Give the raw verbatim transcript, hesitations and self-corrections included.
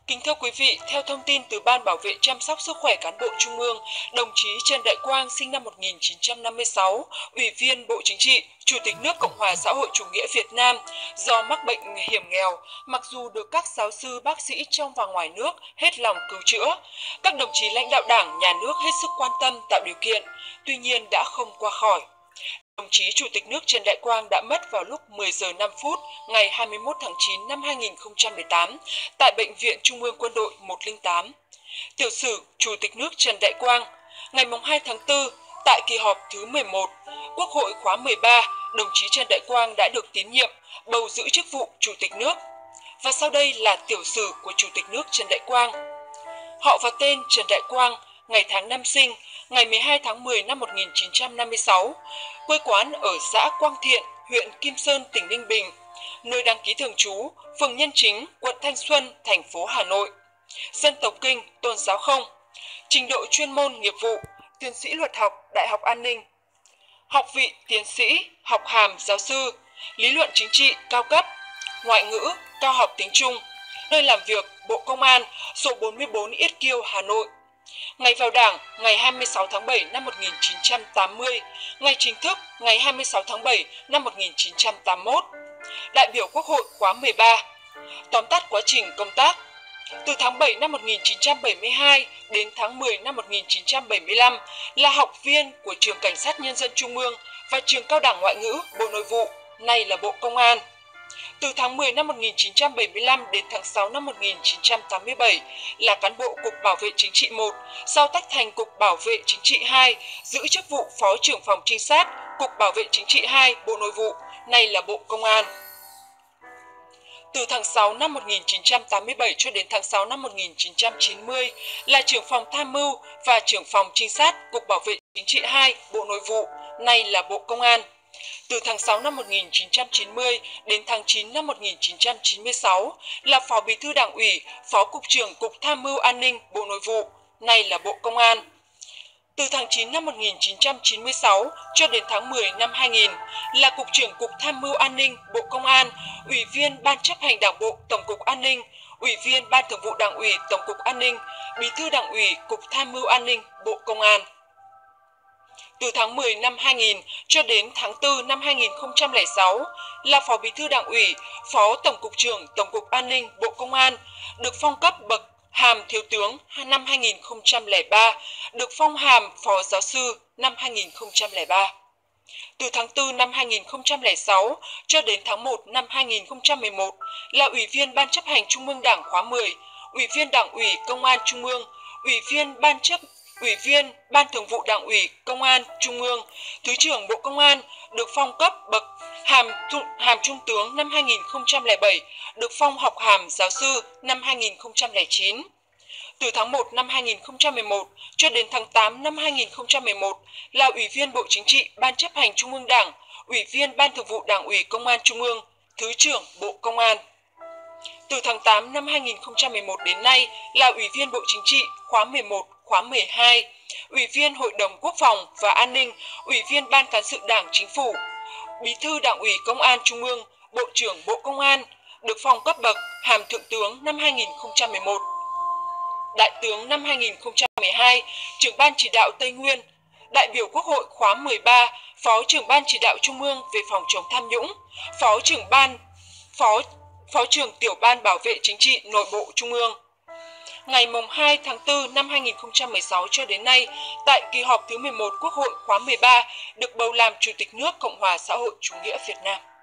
Kính thưa quý vị, theo thông tin từ Ban Bảo vệ chăm sóc sức khỏe cán bộ Trung ương, đồng chí Trần Đại Quang sinh năm một nghìn chín trăm năm mươi sáu, Ủy viên Bộ Chính trị, Chủ tịch nước Cộng hòa xã hội chủ nghĩa Việt Nam, do mắc bệnh hiểm nghèo, mặc dù được các giáo sư bác sĩ trong và ngoài nước hết lòng cứu chữa, các đồng chí lãnh đạo Đảng, Nhà nước hết sức quan tâm tạo điều kiện, tuy nhiên đã không qua khỏi. Đồng chí Chủ tịch nước Trần Đại Quang đã mất vào lúc mười giờ năm phút ngày hai mươi mốt tháng chín năm hai nghìn không trăm mười tám tại Bệnh viện Trung ương Quân đội một không tám. Tiểu sử Chủ tịch nước Trần Đại Quang, ngày hai tháng tư, tại kỳ họp thứ mười một, Quốc hội khóa mười ba, đồng chí Trần Đại Quang đã được tín nhiệm bầu giữ chức vụ Chủ tịch nước. Và sau đây là tiểu sử của Chủ tịch nước Trần Đại Quang. Họ và tên Trần Đại Quang, ngày tháng năm sinh, ngày mười hai tháng mười năm một nghìn chín trăm năm mươi sáu, quê quán ở xã Quang Thiện, huyện Kim Sơn, tỉnh Ninh Bình, nơi đăng ký thường trú, phường Nhân Chính, quận Thanh Xuân, thành phố Hà Nội. Dân tộc Kinh, tôn giáo không. Trình độ chuyên môn nghiệp vụ, tiến sĩ luật học, Đại học An ninh. Học vị tiến sĩ, học hàm giáo sư, lý luận chính trị cao cấp, ngoại ngữ, cao học tiếng Trung. Nơi làm việc, Bộ Công an, số bốn mươi bốn Yết Kiêu, Hà Nội. Ngày vào Đảng, ngày hai mươi sáu tháng bảy năm một nghìn chín trăm tám mươi, ngày chính thức, ngày hai mươi sáu tháng bảy năm một nghìn chín trăm tám mươi mốt. Đại biểu Quốc hội khóa mười ba. Tóm tắt quá trình công tác. Từ tháng bảy năm một nghìn chín trăm bảy mươi hai đến tháng mười năm một nghìn chín trăm bảy mươi lăm là học viên của Trường Cảnh sát Nhân dân Trung ương và Trường Cao đẳng Ngoại ngữ, Bộ Nội vụ, nay là Bộ Công an. Từ tháng mười năm một nghìn chín trăm bảy mươi lăm đến tháng sáu năm một nghìn chín trăm tám mươi bảy là cán bộ Cục Bảo vệ Chính trị một, sau tách thành Cục Bảo vệ Chính trị hai, giữ chức vụ Phó trưởng phòng trinh sát, Cục Bảo vệ Chính trị hai, Bộ Nội vụ, nay là Bộ Công an. Từ tháng sáu năm một nghìn chín trăm tám mươi bảy cho đến tháng sáu năm một nghìn chín trăm chín mươi là trưởng phòng tham mưu và trưởng phòng trinh sát, Cục Bảo vệ Chính trị hai, Bộ Nội vụ, nay là Bộ Công an. Từ tháng sáu năm một nghìn chín trăm chín mươi đến tháng chín năm một nghìn chín trăm chín mươi sáu là Phó Bí thư Đảng ủy, Phó Cục trưởng Cục Tham mưu An ninh, Bộ Nội vụ, nay là Bộ Công an. Từ tháng chín năm một nghìn chín trăm chín mươi sáu cho đến tháng mười năm hai nghìn là Cục trưởng Cục Tham mưu An ninh, Bộ Công an, Ủy viên Ban chấp hành Đảng bộ Tổng cục An ninh, Ủy viên Ban thường vụ Đảng ủy Tổng cục An ninh, Bí thư Đảng ủy Cục Tham mưu An ninh, Bộ Công an. Từ tháng mười năm hai nghìn cho đến tháng tư năm hai nghìn không trăm lẻ sáu là Phó Bí thư Đảng ủy, Phó Tổng cục trưởng Tổng cục An ninh, Bộ Công an, được phong cấp bậc hàm thiếu tướng năm hai nghìn không trăm lẻ ba, được phong hàm Phó giáo sư năm hai nghìn không trăm lẻ ba. Từ tháng tư năm hai nghìn không trăm lẻ sáu cho đến tháng một năm hai nghìn không trăm mười một là Ủy viên Ban chấp hành Trung ương Đảng khóa mười, Ủy viên Đảng ủy Công an Trung ương, Ủy viên Ban chấp Ủy viên Ban thường vụ Đảng ủy Công an Trung ương, Thứ trưởng Bộ Công an, được phong cấp bậc hàm hàm trung tướng năm hai nghìn không trăm lẻ bảy, được phong học hàm giáo sư năm hai nghìn không trăm lẻ chín. Từ tháng một năm hai nghìn không trăm mười một cho đến tháng tám năm hai nghìn không trăm mười một là Ủy viên Bộ Chính trị, Ban chấp hành Trung ương Đảng, Ủy viên Ban thường vụ Đảng ủy Công an Trung ương, Thứ trưởng Bộ Công an. Từ tháng tám năm hai nghìn không trăm mười một đến nay là Ủy viên Bộ Chính trị khóa mười một, khóa mười hai, Ủy viên Hội đồng Quốc phòng và An ninh, Ủy viên Ban Cán sự Đảng Chính phủ, Bí thư Đảng ủy Công an Trung ương, Bộ trưởng Bộ Công an, được phong cấp bậc hàm thượng tướng năm hai nghìn không trăm mười một. Đại tướng năm hai nghìn không trăm mười hai, trưởng Ban chỉ đạo Tây Nguyên, đại biểu Quốc hội khóa mười ba, Phó trưởng Ban chỉ đạo Trung ương về phòng chống tham nhũng, Phó trưởng Ban Phó Phó trưởng Tiểu ban Bảo vệ Chính trị Nội bộ Trung ương. Ngày hai tháng tư năm hai nghìn không trăm mười sáu cho đến nay, tại kỳ họp thứ mười một Quốc hội khóa mười ba, được bầu làm Chủ tịch nước Cộng hòa xã hội chủ nghĩa Việt Nam.